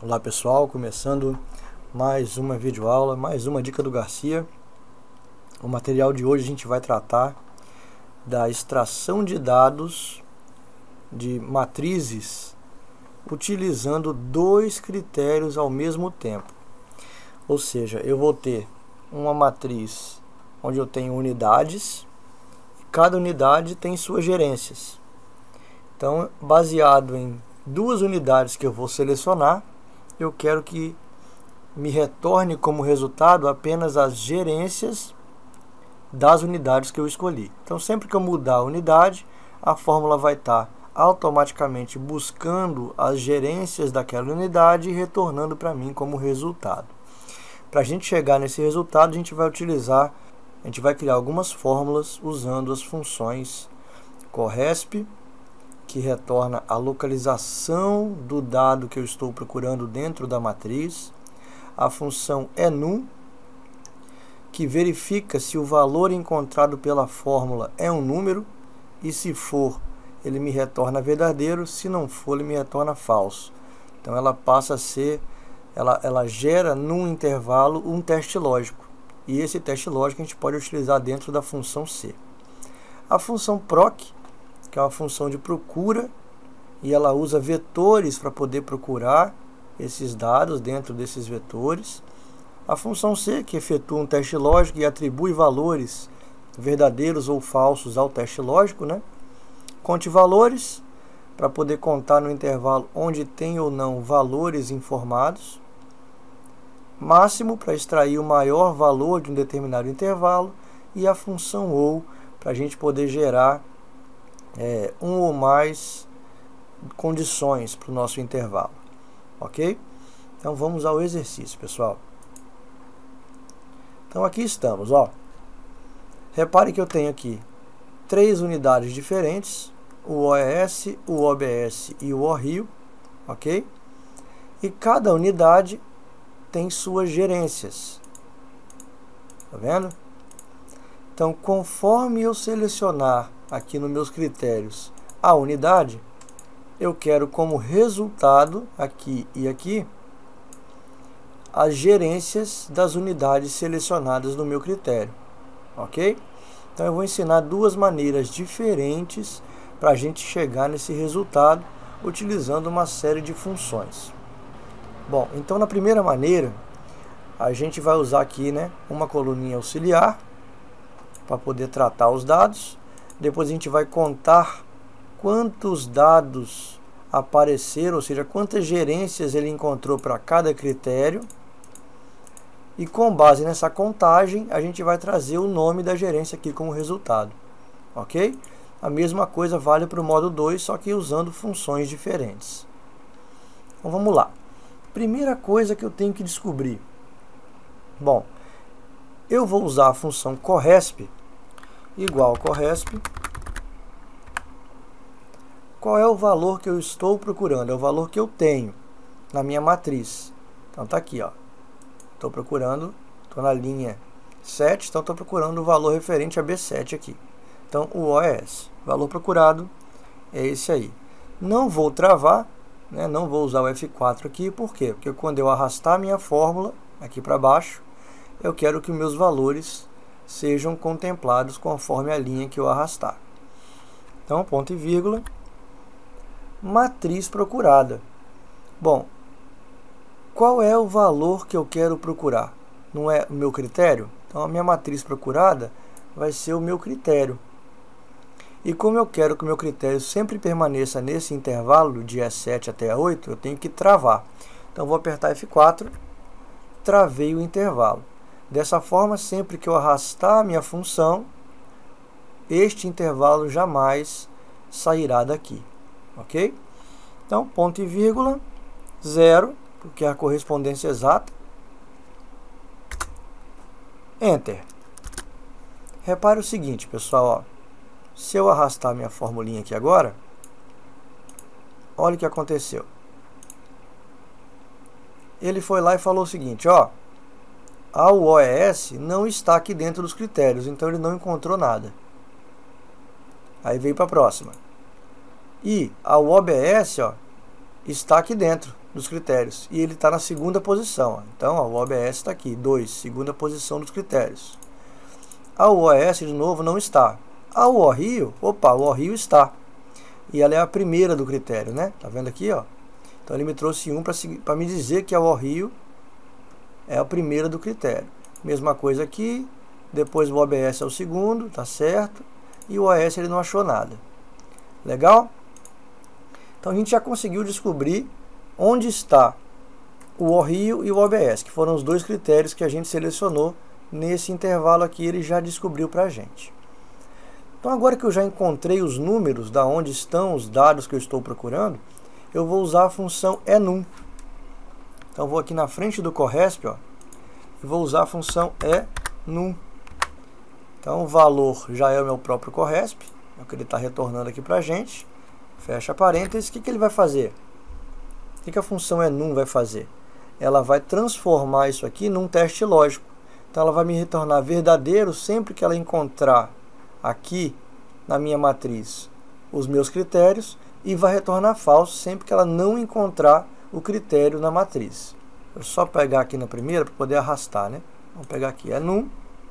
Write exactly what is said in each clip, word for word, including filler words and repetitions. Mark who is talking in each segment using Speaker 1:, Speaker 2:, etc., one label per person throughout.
Speaker 1: Olá pessoal, começando mais uma videoaula, mais uma dica do Garcia. O material de hoje a gente vai tratar da extração de dados de matrizes utilizando dois critérios ao mesmo tempo. Ou seja, eu vou ter uma matriz onde eu tenho unidades e cada unidade tem suas gerências. Então, baseado em duas unidades que eu vou selecionar, eu quero que me retorne como resultado apenas as gerências das unidades que eu escolhi. Então, sempre que eu mudar a unidade, a fórmula vai estar automaticamente buscando as gerências daquela unidade e retornando para mim como resultado. Para a gente chegar nesse resultado, a gente vai utilizar, a gente vai criar algumas fórmulas usando as funções corresp, que retorna a localização do dado que eu estou procurando dentro da matriz, a função enum, que verifica se o valor encontrado pela fórmula é um número, e se for, ele me retorna verdadeiro, se não for, ele me retorna falso. Então ela passa a ser, ela, ela gera num intervalo um teste lógico, e esse teste lógico a gente pode utilizar dentro da função C. A função proc, que é uma função de procura, e ela usa vetores para poder procurar esses dados dentro desses vetores. A função C, que efetua um teste lógico e atribui valores verdadeiros ou falsos ao teste lógico, né? Conte valores, para poder contar no intervalo onde tem ou não valores informados. Máximo, para extrair o maior valor de um determinado intervalo. E a função ou, para a gente poder gerar É, um ou mais condições para o nosso intervalo, ok? Então vamos ao exercício, pessoal. Então aqui estamos, ó. Repare que eu tenho aqui três unidades diferentes, o O E S, o O B S e o O R I O, ok? E cada unidade tem suas gerências, tá vendo? Então, conforme eu selecionar aqui nos meus critérios a unidade, eu quero como resultado, aqui e aqui, as gerências das unidades selecionadas no meu critério, ok? Então eu vou ensinar duas maneiras diferentes para a gente chegar nesse resultado, utilizando uma série de funções. Bom, então na primeira maneira, a gente vai usar aqui, né, uma coluninha auxiliar, para poder tratar os dados. Depois a gente vai contar quantos dados apareceram, ou seja, quantas gerências ele encontrou para cada critério. E com base nessa contagem, a gente vai trazer o nome da gerência aqui como resultado. Ok? A mesma coisa vale para o modo dois, só que usando funções diferentes. Então vamos lá. Primeira coisa que eu tenho que descobrir. Bom, eu vou usar a função corresp igual corresp. Qual é o valor que eu estou procurando? É o valor que eu tenho na minha matriz. Então está aqui, ó. Estou procurando, estou na linha sete, então estou procurando o valor referente a B sete aqui. Então o O E S, valor procurado é esse aí. Não vou travar, né? Não vou usar o F quatro aqui, por quê? Porque quando eu arrastar a minha fórmula aqui para baixo, eu quero que meus valores sejam contemplados conforme a linha que eu arrastar. Então, ponto e vírgula, matriz procurada. Bom, qual é o valor que eu quero procurar? Não é o meu critério? Então, a minha matriz procurada vai ser o meu critério. E como eu quero que o meu critério sempre permaneça nesse intervalo de E sete até A oito, eu tenho que travar. Então, vou apertar F quatro, travei o intervalo. Dessa forma, sempre que eu arrastar a minha função, este intervalo jamais sairá daqui, ok? Então, ponto e vírgula, zero, porque é a correspondência exata. Enter. Repare o seguinte, pessoal, ó. Se eu arrastar minha formulinha aqui agora, olha o que aconteceu. Ele foi lá e falou o seguinte, ó. A O E S não está aqui dentro dos critérios, então ele não encontrou nada. Aí veio para a próxima. E a O B S, ó, está aqui dentro. dos critérios. E ele está na segunda posição. Ó. Então, ó, o O B S está aqui, dois, segunda posição dos critérios. A O S, de novo, não está. A O Rio, opa, o O Rio está. E ela é a primeira do critério, né? Tá vendo aqui, ó? Então, ele me trouxe um para me dizer que a O Rio é a primeira do critério. Mesma coisa aqui. Depois o O B S é o segundo, tá certo? E o O S ele não achou nada. Legal? Então, a gente já conseguiu descobrir onde está o O Rio e o O B S, que foram os dois critérios que a gente selecionou nesse intervalo aqui, ele já descobriu para a gente. Então, agora que eu já encontrei os números da onde estão os dados que eu estou procurando, eu vou usar a função enum. Então, vou aqui na frente do corresp, ó, e vou usar a função enum. Então, o valor já é o meu próprio corresp, é o que ele está retornando aqui para a gente. Fecha parênteses. O que, que ele vai fazer? O que, que a função enum vai fazer? Ela vai transformar isso aqui num teste lógico. Então, ela vai me retornar verdadeiro sempre que ela encontrar aqui na minha matriz os meus critérios e vai retornar falso sempre que ela não encontrar o critério na matriz. Vou só pegar aqui na primeira para poder arrastar, né? Vamos pegar aqui enum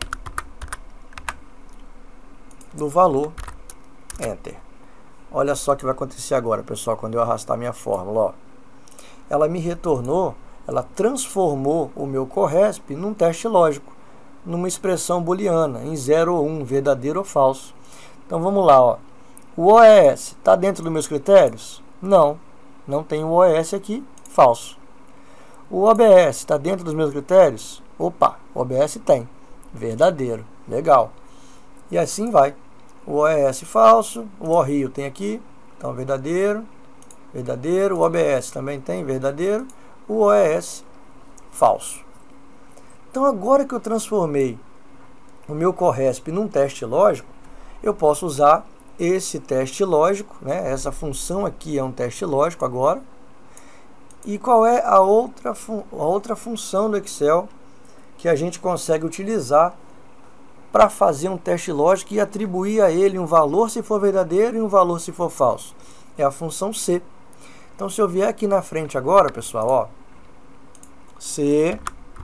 Speaker 1: do valor, enter. Olha só o que vai acontecer agora, pessoal, quando eu arrastar minha fórmula, ó. Ela me retornou, ela transformou o meu corresp num teste lógico, numa expressão booleana, em zero ou um, verdadeiro ou falso. Então vamos lá, ó. O O S está dentro dos meus critérios? Não, não tem o O S aqui, falso. O O B S está dentro dos meus critérios? Opa, o O B S tem, verdadeiro, legal. E assim vai. O O S falso, o O Rio tem aqui, então verdadeiro, verdadeiro, o O B S também tem, verdadeiro, o O S falso. Então, agora que eu transformei o meu corresp num teste lógico, eu posso usar esse teste lógico, né? Essa função aqui é um teste lógico agora. E qual é a outra, a outra função do Excel que a gente consegue utilizar para fazer um teste lógico e atribuir a ele um valor se for verdadeiro e um valor se for falso? É a função C. Então, se eu vier aqui na frente agora, pessoal, ó, C,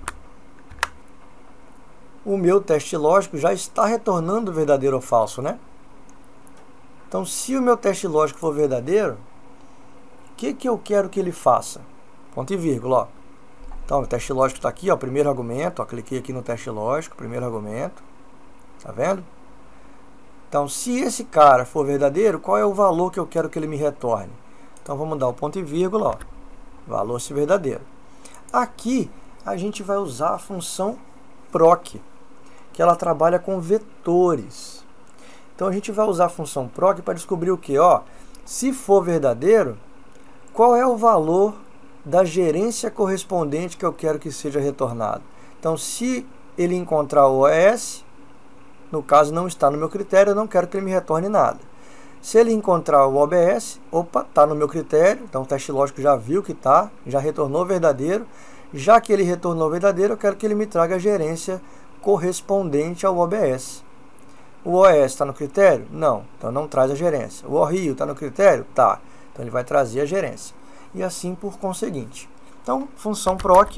Speaker 1: o meu teste lógico já está retornando verdadeiro ou falso, né? Então, se o meu teste lógico for verdadeiro, o que, que eu quero que ele faça? Ponto e vírgula, ó. Então, o teste lógico está aqui, ó, primeiro argumento, ó, cliquei aqui no teste lógico, primeiro argumento, tá vendo? Então, se esse cara for verdadeiro, qual é o valor que eu quero que ele me retorne? Então, vamos dar o ponto e vírgula, ó, valor se verdadeiro. Aqui, a gente vai usar a função proc, que ela trabalha com vetores. Então, a gente vai usar a função proc para descobrir o que? Ó, se for verdadeiro, qual é o valor da gerência correspondente que eu quero que seja retornado? Então, se ele encontrar o O S, no caso não está no meu critério, eu não quero que ele me retorne nada. Se ele encontrar o O B S, opa, está no meu critério, então o teste lógico já viu que está, já retornou verdadeiro. Já que ele retornou verdadeiro, eu quero que ele me traga a gerência correspondente ao O B S. O O S está no critério? Não, então não traz a gerência. O O Rio está no critério? Tá, então ele vai trazer a gerência. E assim por conseguinte. Então, função proc,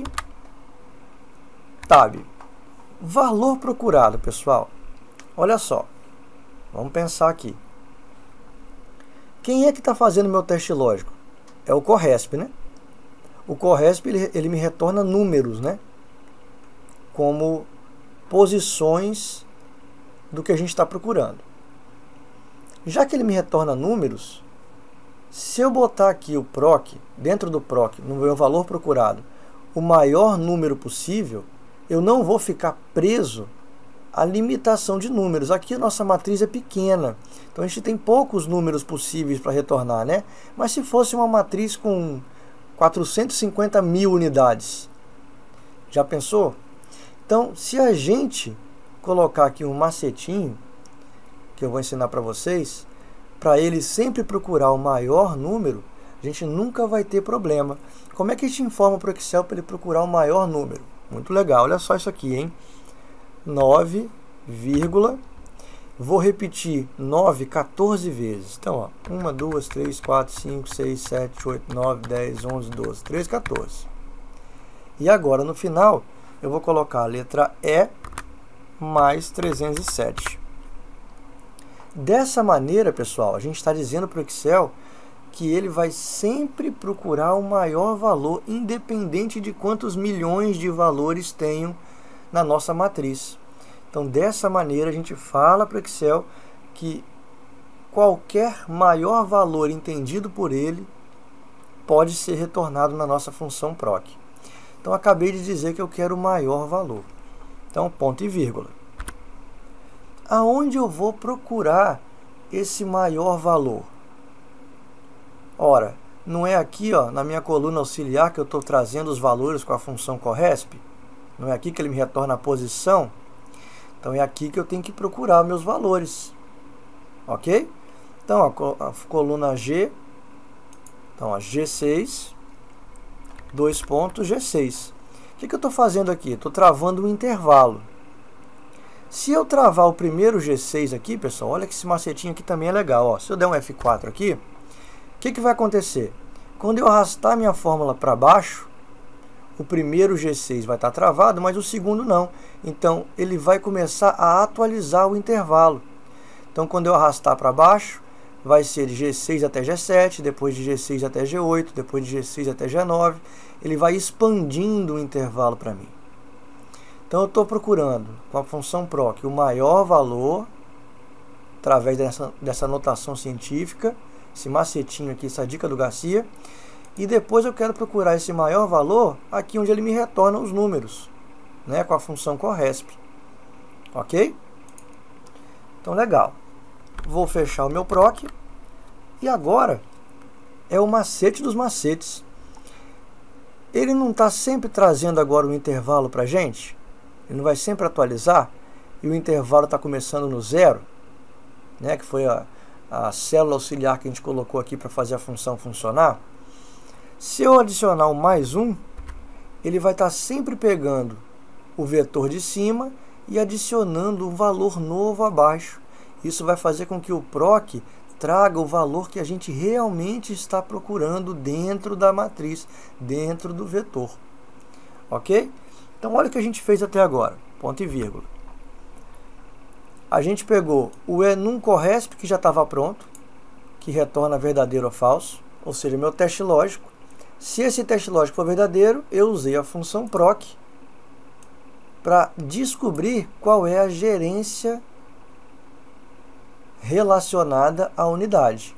Speaker 1: tab. Valor procurado, pessoal. Olha só, vamos pensar aqui. Quem é que está fazendo meu teste lógico? É o corresp, né? O corresp ele, ele me retorna números, né? Como posições do que a gente está procurando. Já que ele me retorna números, se eu botar aqui o proc, dentro do proc, no meu valor procurado, o maior número possível, eu não vou ficar preso à limitação de números. Aqui a nossa matriz é pequena, então a gente tem poucos números possíveis para retornar, né? Mas se fosse uma matriz com quatrocentos e cinquenta mil unidades, já pensou? Então, se a gente colocar aqui um macetinho, que eu vou ensinar para vocês, para ele sempre procurar o maior número, a gente nunca vai ter problema. Como é que a gente informa para o Excel para ele procurar o maior número? Muito legal, olha só isso aqui, hein? nove, Vou repetir nove, quatorze vezes. Então, ó, um, duas, três, quatro, cinco, seis, sete, oito, nove, dez, onze, doze, treze, quatorze. E agora, no final, eu vou colocar a letra E mais trezentos e sete. Dessa maneira, pessoal, a gente está dizendo para o Excel que ele vai sempre procurar o maior valor, independente de quantos milhões de valores tenham na nossa matriz. Então, dessa maneira, a gente fala para o Excel que qualquer maior valor entendido por ele pode ser retornado na nossa função proc. Então, acabei de dizer que eu quero o maior valor. Então, ponto e vírgula. Aonde eu vou procurar esse maior valor? Ora, não é aqui, ó, na minha coluna auxiliar que eu estou trazendo os valores com a função corresp? Não é aqui que ele me retorna a posição? Então, é aqui que eu tenho que procurar meus valores. Ok? Então, ó, a coluna G, então, ó, G seis, dois pontos, G seis. O que, que eu estou fazendo aqui? Estou travando um intervalo. Se eu travar o primeiro G seis aqui, pessoal, olha que esse macetinho aqui também é legal. Ó. Se eu der um F quatro aqui, o que, que vai acontecer? Quando eu arrastar minha fórmula para baixo, o primeiro G seis vai estar travado, mas o segundo não. Então, ele vai começar a atualizar o intervalo. Então, quando eu arrastar para baixo, vai ser de G seis até G sete, depois de G seis até G oito, depois de G seis até G nove. Ele vai expandindo o intervalo para mim. Então, eu estou procurando, com a função proc, o maior valor, através dessa, dessa notação científica, esse macetinho aqui, essa dica do Garcia, e depois eu quero procurar esse maior valor aqui onde ele me retorna os números, né, com a função corresp. Ok? Então, legal. Vou fechar o meu proc. E agora é o macete dos macetes. Ele não está sempre trazendo agora um intervalo para a gente? Ele não vai sempre atualizar? E o intervalo está começando no zero, né, que foi a, a célula auxiliar que a gente colocou aqui para fazer a função funcionar. Se eu adicionar um mais um, ele vai estar sempre pegando o vetor de cima e adicionando um valor novo abaixo. Isso vai fazer com que o proc traga o valor que a gente realmente está procurando dentro da matriz, dentro do vetor. Ok? Então, olha o que a gente fez até agora. Ponto e vírgula. A gente pegou o enum corresp, que já estava pronto, que retorna verdadeiro ou falso, ou seja, meu teste lógico. Se esse teste lógico for verdadeiro, eu usei a função proc para descobrir qual é a gerência relacionada à unidade.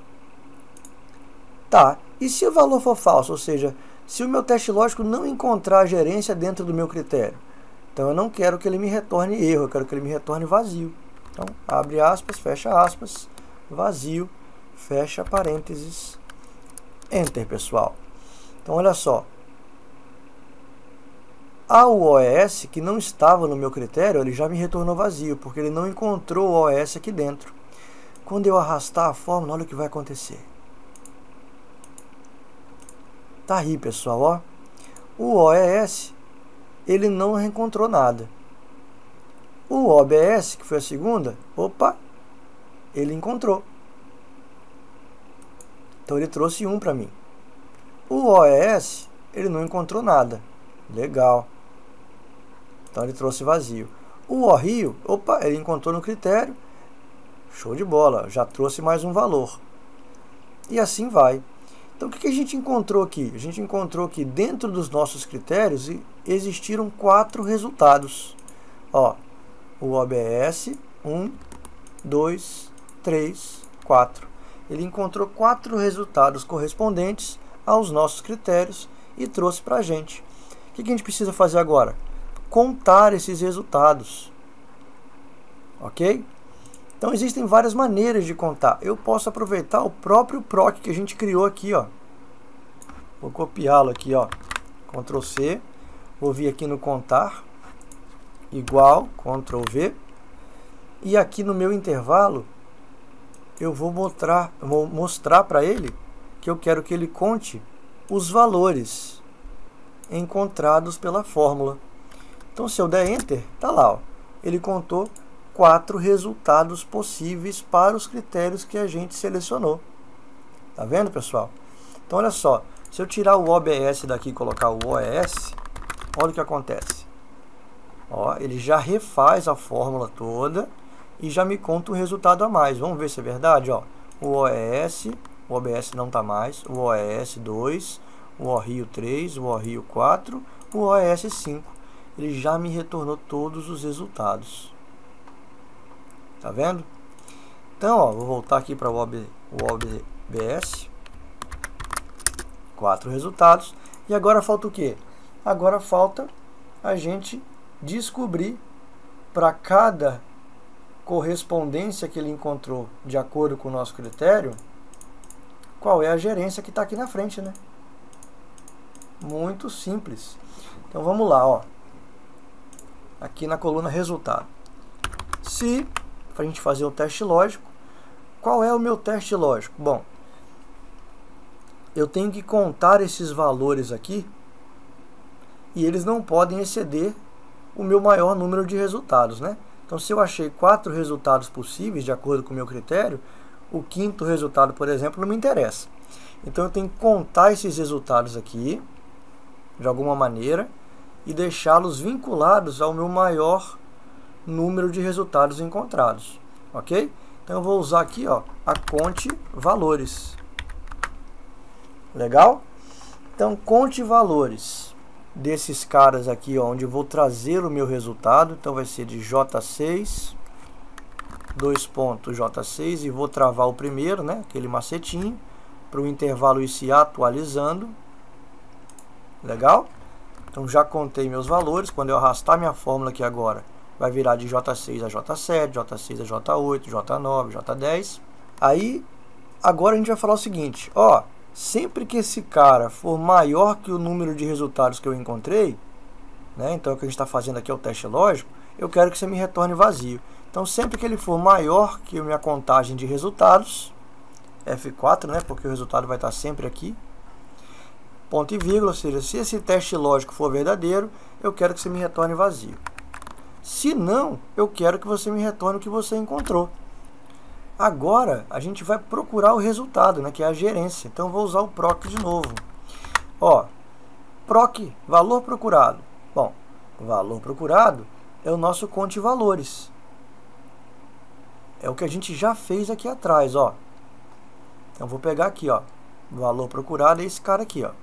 Speaker 1: Tá, e se o valor for falso, ou seja, se o meu teste lógico não encontrar a gerência dentro do meu critério, então eu não quero que ele me retorne erro, eu quero que ele me retorne vazio. Então, abre aspas, fecha aspas, vazio, fecha parênteses, enter, pessoal. Então, olha só. A O O S, que não estava no meu critério, ele já me retornou vazio, porque ele não encontrou o O S aqui dentro. Quando eu arrastar a fórmula, olha o que vai acontecer. Tá aí, pessoal, ó. O O E S, ele não encontrou nada. O O B S, que foi a segunda, opa, ele encontrou. Então, ele trouxe um para mim. O O E S, ele não encontrou nada. Legal. Então, ele trouxe vazio. O O Rio, opa, ele encontrou no critério. Show de bola, já trouxe mais um valor. E assim vai. Então, o que a gente encontrou aqui? A gente encontrou que dentro dos nossos critérios existiram quatro resultados. Ó, o O B S, um, dois, três, quatro. Ele encontrou quatro resultados correspondentes aos nossos critérios e trouxe para a gente. O que a gente precisa fazer agora? Contar esses resultados. Ok? Então, existem várias maneiras de contar. Eu posso aproveitar o próprio proc que a gente criou aqui, ó. Vou copiá-lo aqui, ó. control C. Vou vir aqui no contar. Igual, control V. E aqui no meu intervalo, eu vou mostrar, vou mostrar para ele que eu quero que ele conte os valores encontrados pela fórmula. Então, se eu der Enter, tá lá, ó. Ele contou quatro resultados possíveis para os critérios que a gente selecionou. Tá vendo, pessoal? Então, olha só. Se eu tirar o O B S daqui e colocar o O E S, olha o que acontece. Ó, ele já refaz a fórmula toda e já me conta um resultado a mais. Vamos ver se é verdade. Ó. O O E S, o O B S não está mais, o O E S dois, o O Rio três, o O Rio quatro, o O E S cinco. Ele já me retornou todos os resultados. Tá vendo? Então, ó, vou voltar aqui para o O B S. Quatro resultados. E agora falta o quê? Agora falta a gente descobrir para cada correspondência que ele encontrou de acordo com o nosso critério, qual é a gerência que está aqui na frente, né? Muito simples. Então vamos lá, ó. Aqui na coluna resultado. Se, para a gente fazer o teste lógico, qual é o meu teste lógico? Bom, eu tenho que contar esses valores aqui e eles não podem exceder o meu maior número de resultados, né? Então, se eu achei quatro resultados possíveis de acordo com o meu critério, o quinto resultado, por exemplo, não me interessa. Então, eu tenho que contar esses resultados aqui, de alguma maneira, e deixá-los vinculados ao meu maior número de resultados encontrados, ok? Então, eu vou usar aqui, ó, a conte valores. Legal? Então, conte valores desses caras aqui, ó, onde eu vou trazer o meu resultado. Então, vai ser de J seis, dois pontos J seis, e vou travar o primeiro, né, aquele macetinho, para o intervalo ir se atualizando. Legal? Então, já contei meus valores. Quando eu arrastar minha fórmula aqui agora, vai virar de J seis a J sete, J seis a J oito, J nove, J dez. Aí, agora a gente vai falar o seguinte, ó, sempre que esse cara for maior que o número de resultados que eu encontrei, né, então o que a gente está fazendo aqui é o teste lógico, eu quero que você me retorne vazio. Então, sempre que ele for maior que a minha contagem de resultados, F quatro, né, porque o resultado vai estar sempre aqui, ponto e vírgula, ou seja, se esse teste lógico for verdadeiro, eu quero que você me retorne vazio. Se não, eu quero que você me retorne o que você encontrou. Agora, a gente vai procurar o resultado, né, que é a gerência. Então, eu vou usar o proc de novo. Ó, proc, valor procurado. Bom, valor procurado é o nosso conte valores. É o que a gente já fez aqui atrás, ó. Então, eu vou pegar aqui, ó. Valor procurado é esse cara aqui, ó.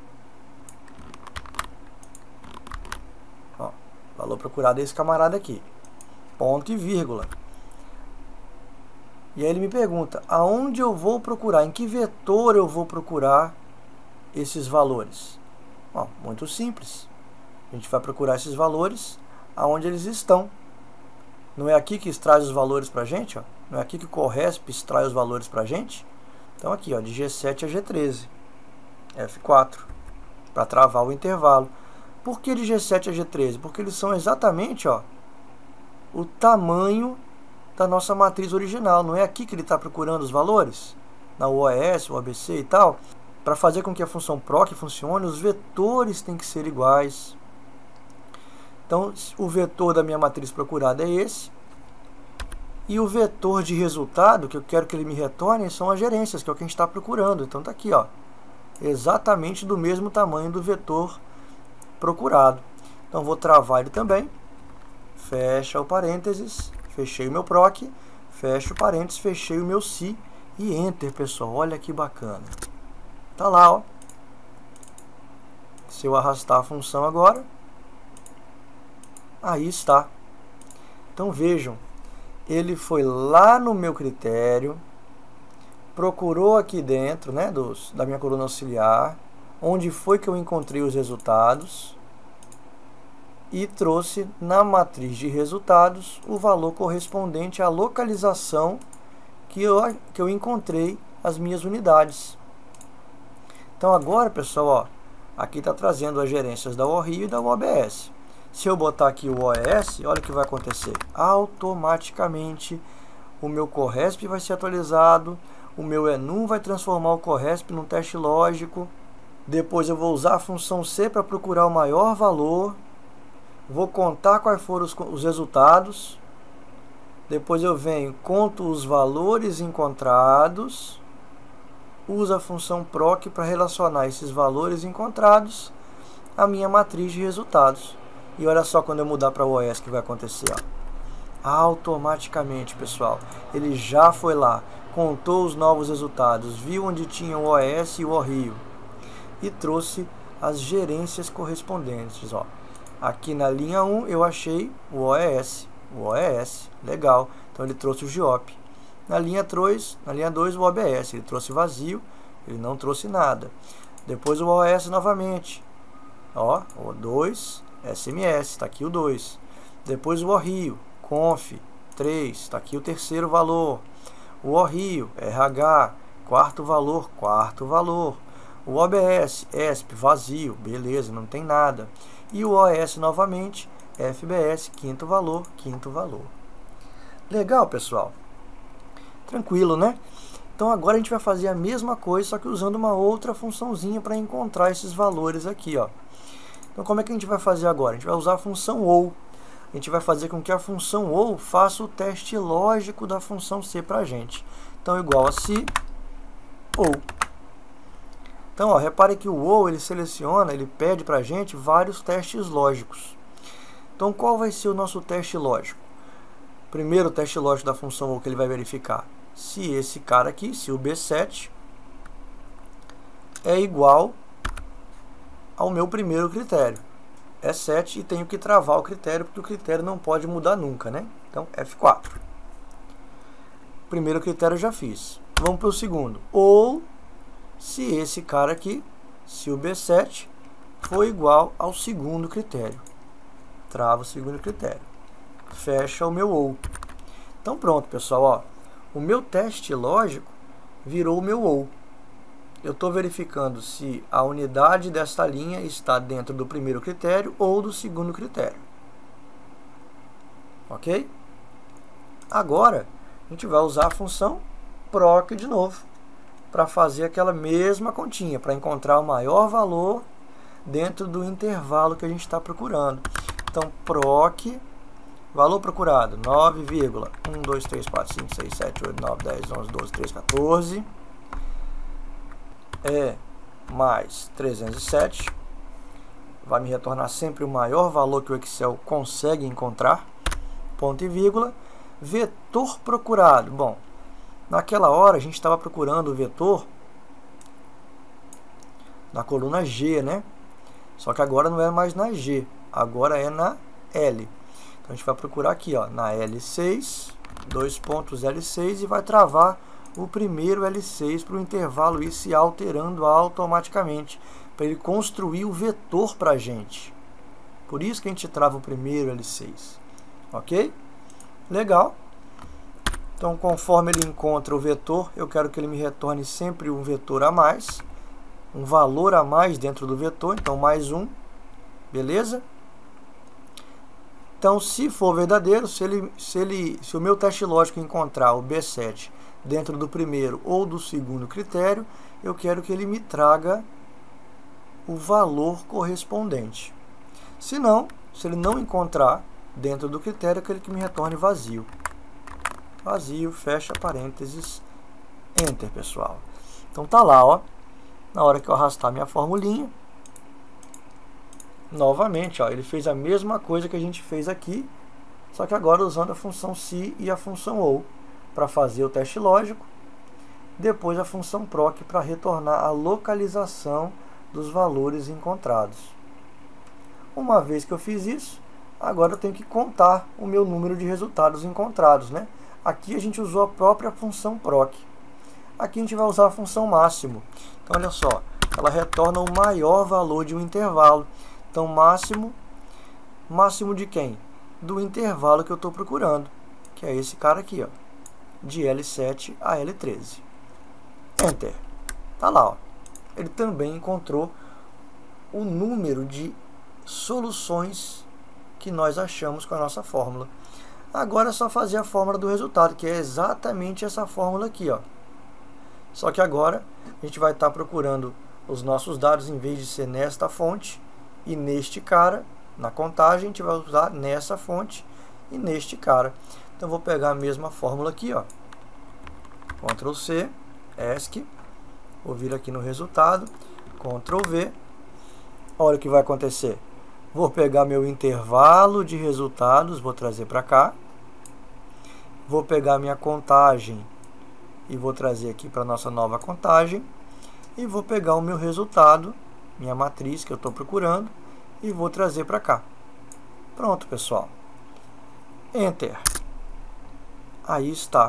Speaker 1: Ó, valor procurado é esse camarada aqui. Ponto e vírgula. E aí ele me pergunta, aonde eu vou procurar, em que vetor eu vou procurar esses valores? Bom, muito simples. A gente vai procurar esses valores aonde eles estão. Não é aqui que extrai os valores para a gente, ó? Não é aqui que o Corresp extrai os valores para a gente? Então aqui, ó, de G sete a G treze, F quatro, para travar o intervalo. Por que de G sete a G treze? Porque eles são exatamente, ó, o tamanho da nossa matriz original. Não é aqui que ele está procurando os valores? Na O E S, o A B C e tal. Para fazer com que a função proc funcione, os vetores têm que ser iguais. Então, o vetor da minha matriz procurada é esse. E o vetor de resultado, que eu quero que ele me retorne, são as gerências, que é o que a gente está procurando. Então, está aqui, ó, exatamente do mesmo tamanho do vetor procurado. Então, vou travar ele também. Fecha o parênteses. Fechei o meu proc, fecho o parênteses, fechei o meu si e enter, pessoal. Olha que bacana. Tá lá, ó. Se eu arrastar a função agora, aí está. Então vejam, ele foi lá no meu critério, procurou aqui dentro, né, dos, da minha coluna auxiliar, onde foi que eu encontrei os resultados, e trouxe na matriz de resultados o valor correspondente à localização que eu, que eu encontrei as minhas unidades. Então agora, pessoal, ó, aqui está trazendo as gerências da O Rio e da O B S. Se eu botar aqui o O E S, olha o que vai acontecer. Automaticamente o meu Corresp vai ser atualizado, o meu enum vai transformar o Corresp num teste lógico. Depois eu vou usar a função C para procurar o maior valor. Vou contar quais foram os, os resultados. Depois eu venho, conto os valores encontrados, uso a função proc para relacionar esses valores encontrados à minha matriz de resultados. E olha só quando eu mudar para o O S que vai acontecer. Ó. Automaticamente, pessoal, ele já foi lá, contou os novos resultados, viu onde tinha o O S e o O R I O e trouxe as gerências correspondentes. Ó. Aqui na linha um eu achei o O E S, o O E S, legal, então ele trouxe o G O P. Na linha dois, na linha dois o O B S, ele trouxe vazio, ele não trouxe nada. Depois o O S novamente, ó, o dois, S M S, está aqui o dois. Depois o O R I O, conf, três, está aqui o terceiro valor. O O R I O, R H, quarto valor, quarto valor. O O B S, E S P, vazio, beleza, não tem nada. E o O S novamente, F B S, quinto valor, quinto valor. Legal, pessoal? Tranquilo, né? Então agora a gente vai fazer a mesma coisa, só que usando uma outra funçãozinha para encontrar esses valores aqui, ó. Então como é que a gente vai fazer agora? A gente vai usar a função ou. A gente vai fazer com que a função ou faça o teste lógico da função C para a gente. Então igual a se ou. Então, ó, repare que o ou ele seleciona, ele pede para a gente vários testes lógicos. Então qual vai ser o nosso teste lógico? Primeiro teste lógico da função ou que ele vai verificar se esse cara aqui, se o B sete é igual ao meu primeiro critério. É sete e tenho que travar o critério, porque o critério não pode mudar nunca, né? Então, F quatro. Primeiro critério eu já fiz. Vamos para o segundo. Ou se esse cara aqui, se o B sete for igual ao segundo critério. Trava o segundo critério. Fecha o meu ou. Então pronto, pessoal, ó. O meu teste lógico virou o meu ou. Eu estou verificando se a unidade desta linha está dentro do primeiro critério ou do segundo critério. Ok? Agora, a gente vai usar a função proc de novo, para fazer aquela mesma continha, para encontrar o maior valor dentro do intervalo que a gente está procurando. Então, proc, valor procurado, nove vírgula um, dois, três, quatro, cinco, seis, sete, oito, nove, dez, onze, doze, treze, quatorze. É mais trezentos e sete. Vai me retornar sempre o maior valor que o Excel consegue encontrar. Ponto e vírgula. Vetor procurado. Bom, naquela hora a gente estava procurando o vetor na coluna G, né? Só que agora não é mais na G, agora é na L. Então a gente vai procurar aqui, ó, na L seis, dois pontos L seis e vai travar o primeiro L seis para o intervalo ir se alterando automaticamente, para ele construir o vetor para a gente. Por isso que a gente trava o primeiro L seis. Ok? Legal. Então, conforme ele encontra o vetor, eu quero que ele me retorne sempre um vetor a mais, um valor a mais dentro do vetor, então mais um, beleza? Então, se for verdadeiro, se, ele, se, ele, se o meu teste lógico encontrar o B sete dentro do primeiro ou do segundo critério, eu quero que ele me traga o valor correspondente. Se não, se ele não encontrar dentro do critério, eu quero que me retorne vazio. Vazio, fecha parênteses, Enter, pessoal. Então tá lá, ó. Na hora que eu arrastar minha formulinha, novamente, ó, ele fez a mesma coisa que a gente fez aqui, só que agora usando a função se e a função ou para fazer o teste lógico, depois a função proc para retornar a localização dos valores encontrados. Uma vez que eu fiz isso, agora eu tenho que contar o meu número de resultados encontrados, né? Aqui a gente usou a própria função proc. Aqui a gente vai usar a função máximo. Então, olha só, ela retorna o maior valor de um intervalo. Então, máximo, máximo de quem? Do intervalo que eu estou procurando, que é esse cara aqui, ó, de L sete a L treze. Enter. Tá lá, ó. Ele também encontrou o número de soluções que nós achamos com a nossa fórmula. Agora é só fazer a fórmula do resultado, que é exatamente essa fórmula aqui, ó. Só que agora a gente vai estar procurando os nossos dados, em vez de ser nesta fonte e neste cara, na contagem, a gente vai usar nessa fonte e neste cara. Então vou pegar a mesma fórmula aqui, ó. Ctrl C, ESC, vou vir aqui no resultado, Ctrl V. Olha o que vai acontecer. Vou pegar meu intervalo de resultados, vou trazer para cá. Vou pegar minha contagem e vou trazer aqui para a nossa nova contagem. E vou pegar o meu resultado, minha matriz que eu estou procurando, e vou trazer para cá. Pronto, pessoal. Enter. Aí está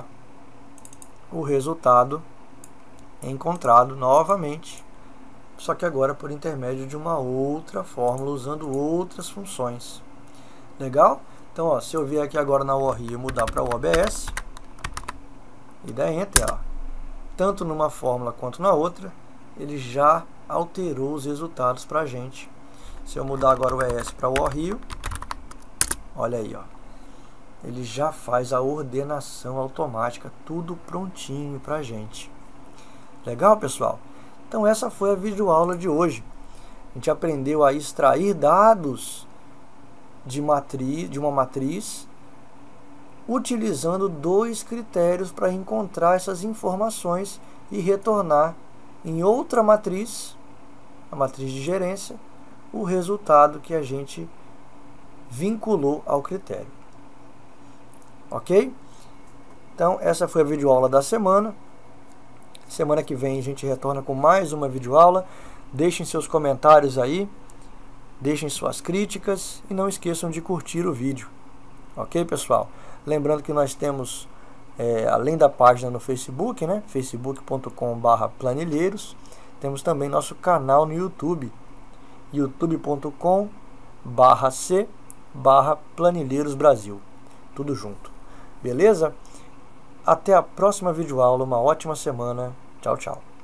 Speaker 1: o resultado encontrado novamente, só que agora por intermédio de uma outra fórmula, usando outras funções. Legal? Então, ó, se eu vier aqui agora na O R I e mudar para o O B S, e der Enter, ó, tanto numa fórmula quanto na outra, ele já alterou os resultados para a gente. Se eu mudar agora o E S para o O R I, olha aí, ó, ele já faz a ordenação automática, tudo prontinho para a gente. Legal, pessoal? Então essa foi a videoaula de hoje. A gente aprendeu a extrair dados de, matriz, de uma matriz, utilizando dois critérios para encontrar essas informações e retornar em outra matriz, a matriz de gerência, o resultado que a gente vinculou ao critério. Ok? Então essa foi a videoaula da semana. Semana que vem a gente retorna com mais uma videoaula. Deixem seus comentários aí, deixem suas críticas e não esqueçam de curtir o vídeo. Ok, pessoal? Lembrando que nós temos, é, além da página no Facebook, né, facebook ponto com barra planilheiros, temos também nosso canal no YouTube, youtube ponto com barra c barra planilheiros Brasil. Tudo junto. Beleza? Até a próxima videoaula, uma ótima semana. Tchau, tchau.